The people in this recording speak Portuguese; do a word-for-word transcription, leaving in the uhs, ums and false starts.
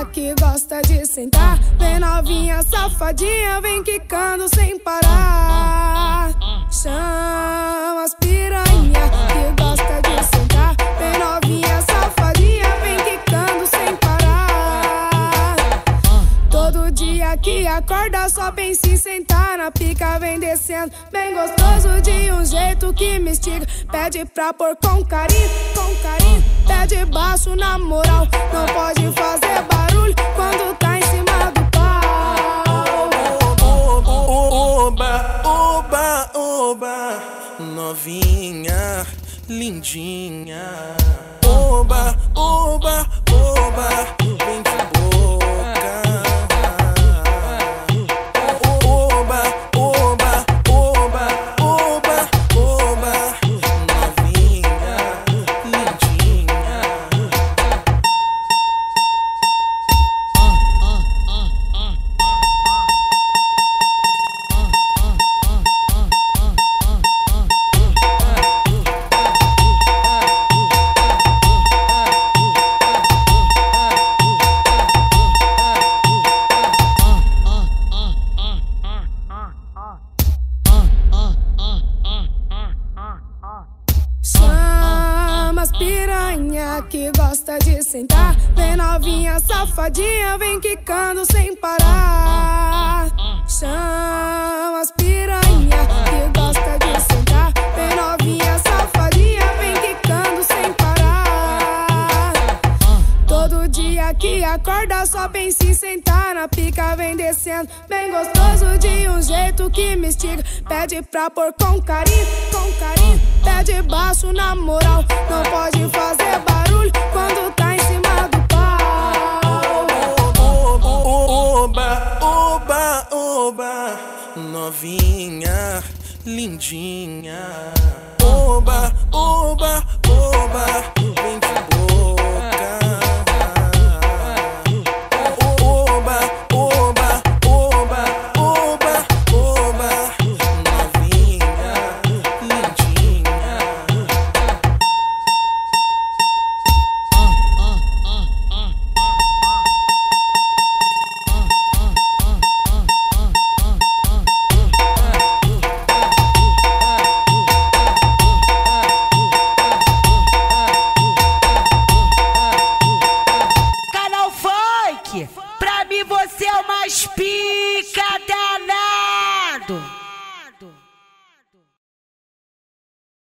que gosta de sentar. Vem novinha safadinha, vem quicando sem parar. Chama as piranha que gosta de sentar. Vem novinha safadinha, vem quicando sem parar. Todo dia que acorda só pensa em sentar na pica, vem descendo bem gostoso de um jeito que me instiga. Pede pra pôr com carinho, com carinho. Pede baixo na moral, não pode fazer barulho quando tá em cima do pau. Oba, oba, oba, novinha, lindinha. Oba, oba, oba, vem de boca. Oba, oba, oba, oba, oba, novinha, lindinha. Chama as piranha que gosta de sentar. Vem novinha safadinha, vem quicando sem parar. Chama as piranha que gosta de sentar. Vem novinha safadinha, vem quicando sem parar. Todo dia que acorda só pensa em sentar na pica, vem descendo bem gostoso de um jeito que me instiga. Pede pra pôr com carinho, com carinho. Pede baixo na moral, não pode fazer barulho quando tá em cima do pau. Oba, oba, oba, novinha, lindinha. Oba, oba, oba, vem de boca. Oba, oba, oba, oba, oba, novinha, lindinha. Canal Funk, pra mim você é o mais pica danado.